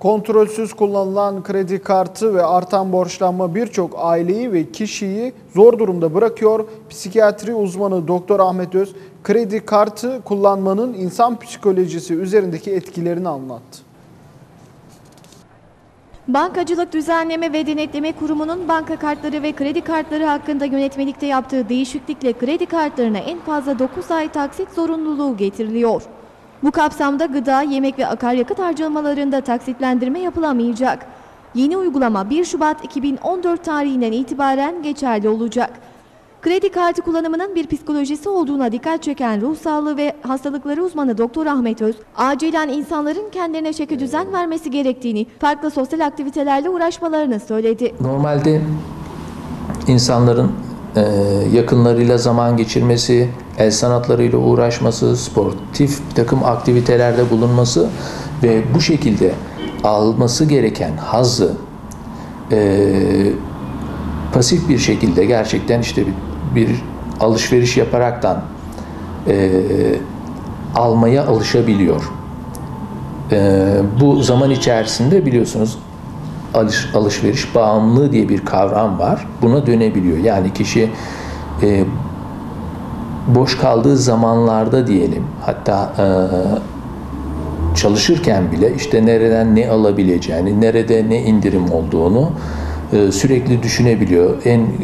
Kontrolsüz kullanılan kredi kartı ve artan borçlanma birçok aileyi ve kişiyi zor durumda bırakıyor. Psikiyatri uzmanı Doktor Ahmet Öz, kredi kartı kullanmanın insan psikolojisi üzerindeki etkilerini anlattı. Bankacılık Düzenleme ve Denetleme Kurumu'nun banka kartları ve kredi kartları hakkında yönetmelikte yaptığı değişiklikle kredi kartlarına en fazla 9 ay taksit zorunluluğu getiriliyor. Bu kapsamda gıda, yemek ve akaryakıt harcamalarında taksitlendirme yapılamayacak. Yeni uygulama 1 Şubat 2014 tarihinden itibaren geçerli olacak. Kredi kartı kullanımının bir psikolojisi olduğuna dikkat çeken ruh sağlığı ve hastalıkları uzmanı Doktor Ahmet Öz, acilen insanların kendilerine çeki düzen vermesi gerektiğini, farklı sosyal aktivitelerle uğraşmalarını söyledi. Normalde insanların yakınlarıyla zaman geçirmesi, el sanatlarıyla uğraşması, sportif bir takım aktivitelerde bulunması ve bu şekilde alması gereken hazzı pasif bir şekilde gerçekten işte bir alışveriş yaparaktan almaya alışabiliyor. Bu zaman içerisinde biliyorsunuz alışveriş bağımlılığı diye bir kavram var. Buna dönebiliyor. Yani kişi boş kaldığı zamanlarda diyelim, hatta çalışırken bile işte nereden ne alabileceğini, nerede ne indirim olduğunu sürekli düşünebiliyor.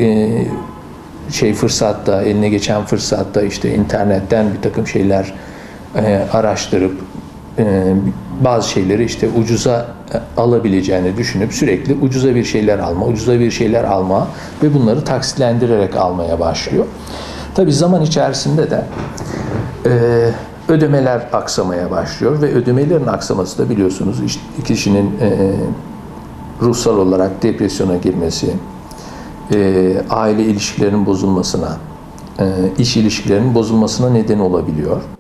Fırsatta, eline geçen fırsatta işte internetten bir takım şeyler araştırıp bazı şeyleri işte ucuza alabileceğini düşünüp sürekli ucuza bir şeyler alma ve bunları taksitlendirerek almaya başlıyor. Tabii zaman içerisinde de ödemeler aksamaya başlıyor ve ödemelerin aksaması da biliyorsunuz işte kişinin ruhsal olarak depresyona girmesi, aile ilişkilerinin bozulmasına, iş ilişkilerinin bozulmasına neden olabiliyor.